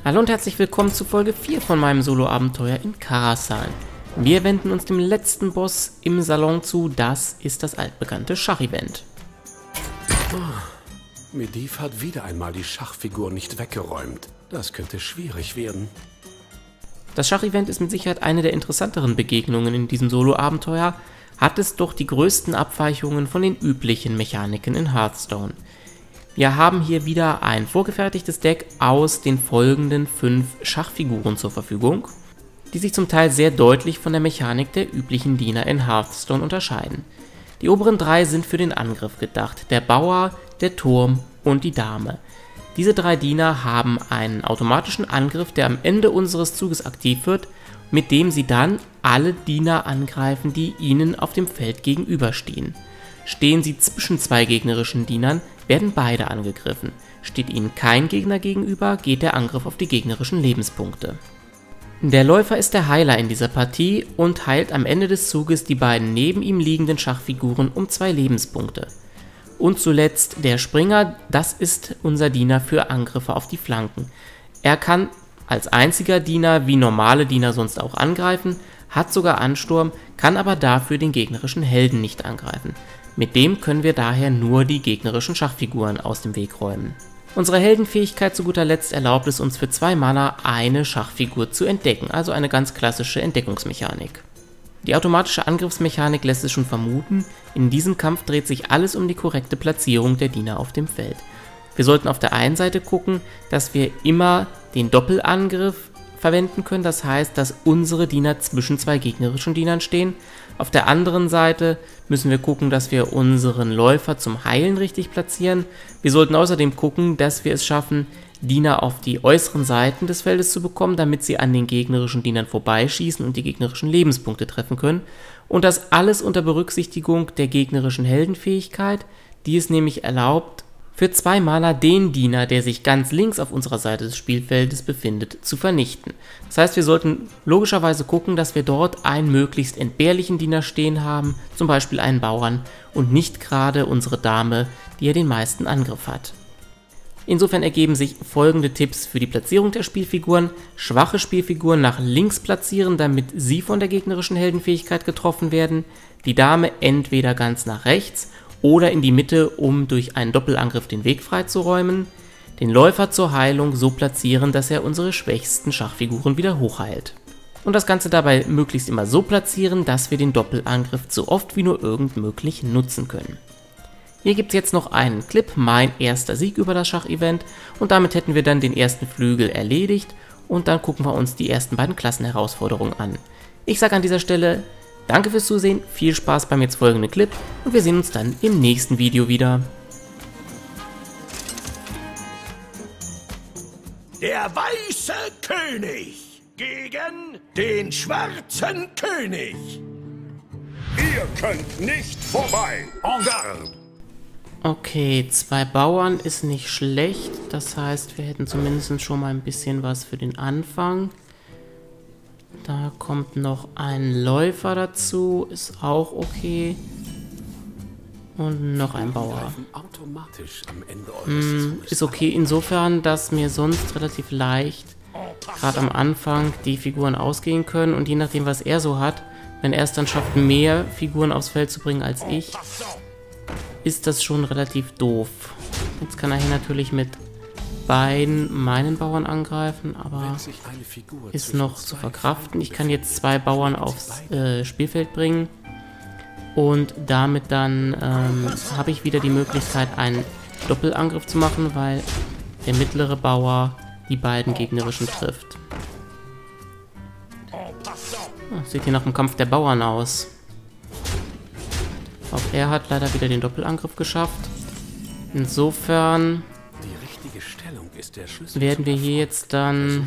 Hallo und herzlich willkommen zu Folge 4 von meinem Solo-Abenteuer in Karasal. Wir wenden uns dem letzten Boss im Salon zu, das ist das altbekannte Schachevent. Medivh hat wieder einmal die Schachfigur nicht weggeräumt. Das könnte schwierig werden. Das Schachevent ist mit Sicherheit eine der interessanteren Begegnungen in diesem Solo-Abenteuer, hat es doch die größten Abweichungen von den üblichen Mechaniken in Hearthstone. Wir haben hier wieder ein vorgefertigtes Deck aus den folgenden 5 Schachfiguren zur Verfügung, die sich zum Teil sehr deutlich von der Mechanik der üblichen Diener in Hearthstone unterscheiden. Die oberen 3 sind für den Angriff gedacht, der Bauer, der Turm und die Dame. Diese 3 Diener haben einen automatischen Angriff, der am Ende unseres Zuges aktiv wird, mit dem sie dann alle Diener angreifen, die ihnen auf dem Feld gegenüberstehen. Stehen sie zwischen 2 gegnerischen Dienern, werden beide angegriffen. Steht ihnen kein Gegner gegenüber, geht der Angriff auf die gegnerischen Lebenspunkte. Der Läufer ist der Heiler in dieser Partie und heilt am Ende des Zuges die beiden neben ihm liegenden Schachfiguren um 2 Lebenspunkte. Und zuletzt der Springer, das ist unser Diener für Angriffe auf die Flanken. Er kann als einziger Diener wie normale Diener sonst auch angreifen, hat sogar Ansturm, kann aber dafür den gegnerischen Helden nicht angreifen. Mit dem können wir daher nur die gegnerischen Schachfiguren aus dem Weg räumen. Unsere Heldenfähigkeit zu guter Letzt erlaubt es uns für 2 Mana eine Schachfigur zu entdecken, also eine ganz klassische Entdeckungsmechanik. Die automatische Angriffsmechanik lässt es schon vermuten, in diesem Kampf dreht sich alles um die korrekte Platzierung der Diener auf dem Feld. Wir sollten auf der einen Seite gucken, dass wir immer den Doppelangriff verwenden können, das heißt, dass unsere Diener zwischen 2 gegnerischen Dienern stehen. Auf der anderen Seite müssen wir gucken, dass wir unseren Läufer zum Heilen richtig platzieren. Wir sollten außerdem gucken, dass wir es schaffen, Diener auf die äußeren Seiten des Feldes zu bekommen, damit sie an den gegnerischen Dienern vorbeischießen und die gegnerischen Lebenspunkte treffen können. Und das alles unter Berücksichtigung der gegnerischen Heldenfähigkeit, die es nämlich erlaubt, für 2 Mana den Diener, der sich ganz links auf unserer Seite des Spielfeldes befindet, zu vernichten. Das heißt, wir sollten logischerweise gucken, dass wir dort einen möglichst entbehrlichen Diener stehen haben, zum Beispiel einen Bauern, und nicht gerade unsere Dame, die ja den meisten Angriff hat. Insofern ergeben sich folgende Tipps für die Platzierung der Spielfiguren. Schwache Spielfiguren nach links platzieren, damit sie von der gegnerischen Heldenfähigkeit getroffen werden. Die Dame entweder ganz nach rechts oder in die Mitte, um durch einen Doppelangriff den Weg freizuräumen. Den Läufer zur Heilung so platzieren, dass er unsere schwächsten Schachfiguren wieder hochheilt. Und das Ganze dabei möglichst immer so platzieren, dass wir den Doppelangriff so oft wie nur irgend möglich nutzen können. Hier gibt es jetzt noch einen Clip, mein erster Sieg über das Schachevent, und damit hätten wir dann den ersten Flügel erledigt und dann gucken wir uns die ersten beiden Klassenherausforderungen an. Ich sage an dieser Stelle danke fürs Zusehen, viel Spaß beim jetzt folgenden Clip und wir sehen uns dann im nächsten Video wieder. Der weiße König gegen den schwarzen König. Ihr könnt nicht vorbei. En garde. Okay, 2 Bauern ist nicht schlecht, das heißt, wir hätten zumindest schon mal ein bisschen was für den Anfang. Da kommt noch ein Läufer dazu, ist auch okay. Und noch ein Bauer. Ist okay insofern, dass mir sonst relativ leicht, gerade am Anfang, die Figuren ausgehen können. Und je nachdem, was er so hat, wenn er es dann schafft, mehr Figuren aufs Feld zu bringen als ich, ist das schon relativ doof. Jetzt kann er hier natürlich mit beiden meinen Bauern angreifen, aber ist noch zu verkraften. Ich kann jetzt 2 Bauern aufs Spielfeld bringen und damit dann habe ich wieder die Möglichkeit, einen Doppelangriff zu machen, weil der mittlere Bauer die beiden gegnerischen trifft. Oh, sieht hier nach dem Kampf der Bauern aus. Auch er hat leider wieder den Doppelangriff geschafft. Insofern werden wir hier jetzt dann...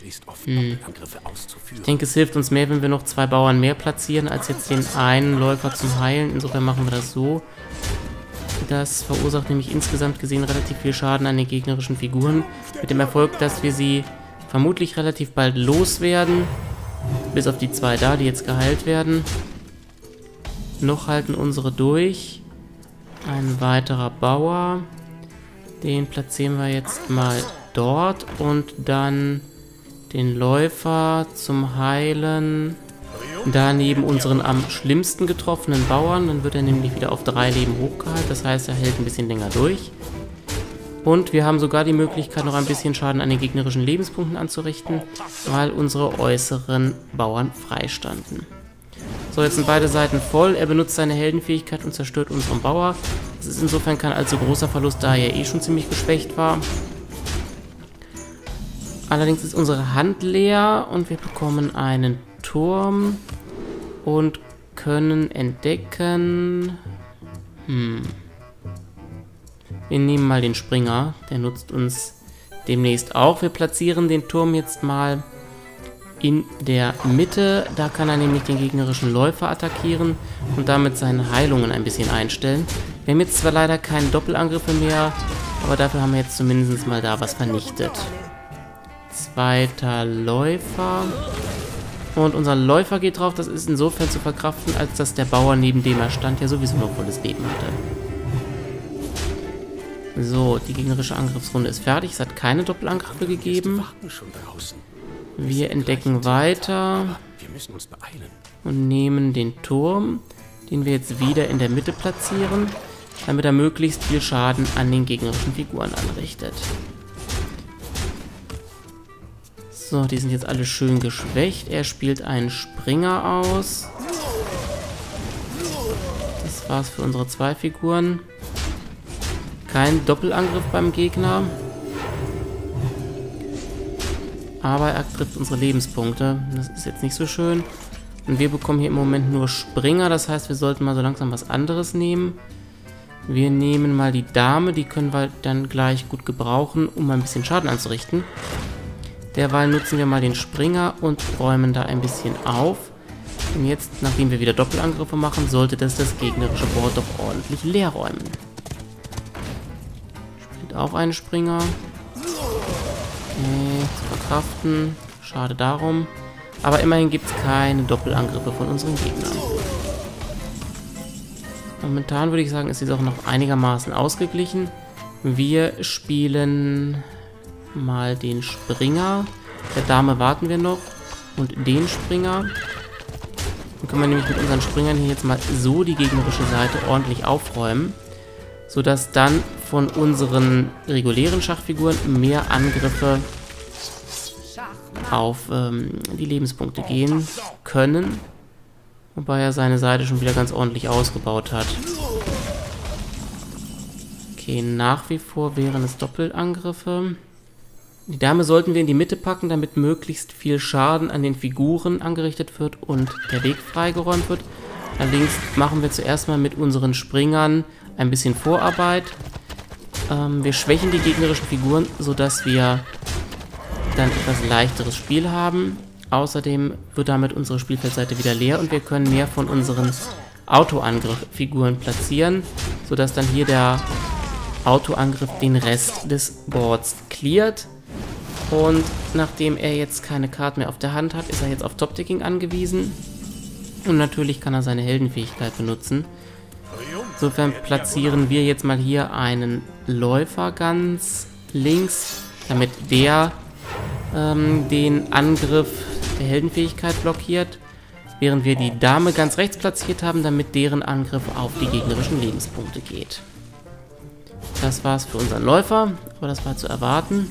Ich denke, es hilft uns mehr, wenn wir noch 2 Bauern mehr platzieren, als jetzt den einen Läufer zum Heilen. Insofern machen wir das so. Das verursacht nämlich insgesamt gesehen relativ viel Schaden an den gegnerischen Figuren. Mit dem Erfolg, dass wir sie vermutlich relativ bald loswerden. Bis auf die 2 da, die jetzt geheilt werden. Noch halten unsere durch. Ein weiterer Bauer. Den platzieren wir jetzt mal dort und dann den Läufer zum Heilen da neben unseren am schlimmsten getroffenen Bauern. Dann wird er nämlich wieder auf 3 Leben hochgehalten. Das heißt, er hält ein bisschen länger durch. Und wir haben sogar die Möglichkeit, noch ein bisschen Schaden an den gegnerischen Lebenspunkten anzurichten, weil unsere äußeren Bauern freistanden. So, jetzt sind beide Seiten voll. Er benutzt seine Heldenfähigkeit und zerstört unseren Bauer. Das ist insofern kein allzu großer Verlust, da er eh schon ziemlich geschwächt war. Allerdings ist unsere Hand leer und wir bekommen einen Turm und können entdecken... Wir nehmen mal den Springer, der nutzt uns demnächst auch. Wir platzieren den Turm jetzt mal in der Mitte. Da kann er nämlich den gegnerischen Läufer attackieren und damit seine Heilungen ein bisschen einstellen. Wir haben jetzt zwar leider keine Doppelangriffe mehr, aber dafür haben wir jetzt zumindest mal da was vernichtet. Zweiter Läufer. Und unser Läufer geht drauf. Das ist insofern zu verkraften, als dass der Bauer, neben dem er stand, ja sowieso noch volles Leben hatte. So, die gegnerische Angriffsrunde ist fertig. Es hat keine Doppelangriffe gegeben. Wir entdecken weiter und nehmen den Turm, den wir jetzt wieder in der Mitte platzieren, damit er möglichst viel Schaden an den gegnerischen Figuren anrichtet. So, die sind jetzt alle schön geschwächt. Er spielt einen Springer aus. Das war's für unsere 2 Figuren. Kein Doppelangriff beim Gegner. Aber er trifft unsere Lebenspunkte. Das ist jetzt nicht so schön. Und wir bekommen hier im Moment nur Springer. Das heißt, wir sollten mal so langsam was anderes nehmen. Wir nehmen mal die Dame. Die können wir dann gleich gut gebrauchen, um ein bisschen Schaden anzurichten. Derweil nutzen wir mal den Springer und räumen da ein bisschen auf. Und jetzt, nachdem wir wieder Doppelangriffe machen, sollte das gegnerische Board doch ordentlich leer räumen. Spielt auch einen Springer. Okay, zu verkraften. Schade darum. Aber immerhin gibt es keine Doppelangriffe von unseren Gegnern. Momentan würde ich sagen, ist die Sache noch einigermaßen ausgeglichen. Wir spielen mal den Springer. Der Dame warten wir noch. Und den Springer. Dann können wir nämlich mit unseren Springern hier jetzt mal so die gegnerische Seite ordentlich aufräumen. Sodass dann von unseren regulären Schachfiguren mehr Angriffe auf die Lebenspunkte gehen können. Wobei er seine Seite schon wieder ganz ordentlich ausgebaut hat. Okay, nach wie vor wären es Doppelangriffe. Die Dame sollten wir in die Mitte packen, damit möglichst viel Schaden an den Figuren angerichtet wird und der Weg freigeräumt wird. Allerdings machen wir zuerst mal mit unseren Springern ein bisschen Vorarbeit. Wir schwächen die gegnerischen Figuren, sodass wir dann etwas leichteres Spiel haben. Außerdem wird damit unsere Spielfeldseite wieder leer und wir können mehr von unseren Autoangriff-Figuren platzieren, sodass dann hier der Autoangriff den Rest des Boards cleart. Und nachdem er jetzt keine Karte mehr auf der Hand hat, ist er jetzt auf Top-Decking angewiesen. Und natürlich kann er seine Heldenfähigkeit benutzen. Insofern platzieren wir jetzt mal hier einen Läufer ganz links, damit der den Angriff der Heldenfähigkeit blockiert. Während wir die Dame ganz rechts platziert haben, damit deren Angriff auf die gegnerischen Lebenspunkte geht. Das war's für unseren Läufer, aber das war zu erwarten.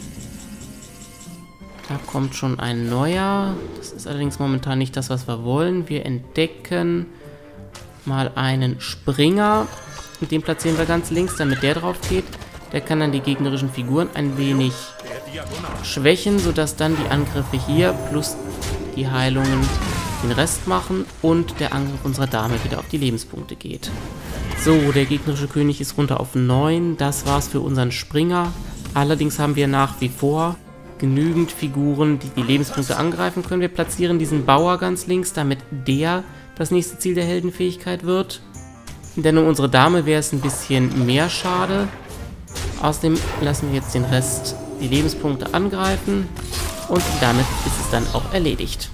Da kommt schon ein neuer. Das ist allerdings momentan nicht das, was wir wollen. Wir entdecken mal einen Springer. Und den platzieren wir ganz links, damit der drauf geht. Der kann dann die gegnerischen Figuren ein wenig schwächen, sodass dann die Angriffe hier plus die Heilungen den Rest machen und der Angriff unserer Dame wieder auf die Lebenspunkte geht. So, der gegnerische König ist runter auf 9. Das war's für unseren Springer. Allerdings haben wir nach wie vor genügend Figuren, die die Lebenspunkte angreifen können. Wir platzieren diesen Bauer ganz links, damit der das nächste Ziel der Heldenfähigkeit wird. Denn um unsere Dame wäre es ein bisschen mehr schade. Außerdem lassen wir jetzt den Rest die Lebenspunkte angreifen und damit ist es dann auch erledigt.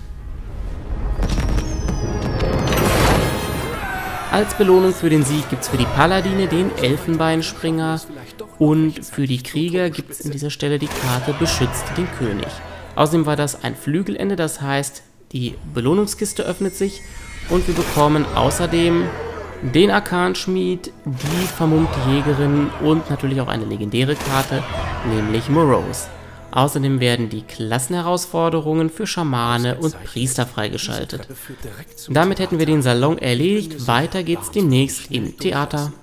Als Belohnung für den Sieg gibt es für die Paladine den Elfenbeinspringer. Und für die Krieger gibt es an dieser Stelle die Karte Beschützt den König. Außerdem war das ein Flügelende, das heißt, die Belohnungskiste öffnet sich und wir bekommen außerdem den Arkanschmied, die vermummte Jägerin und natürlich auch eine legendäre Karte, nämlich Morose. Außerdem werden die Klassenherausforderungen für Schamane und Priester freigeschaltet. Damit hätten wir den Salon erledigt. Weiter geht's demnächst im Theater.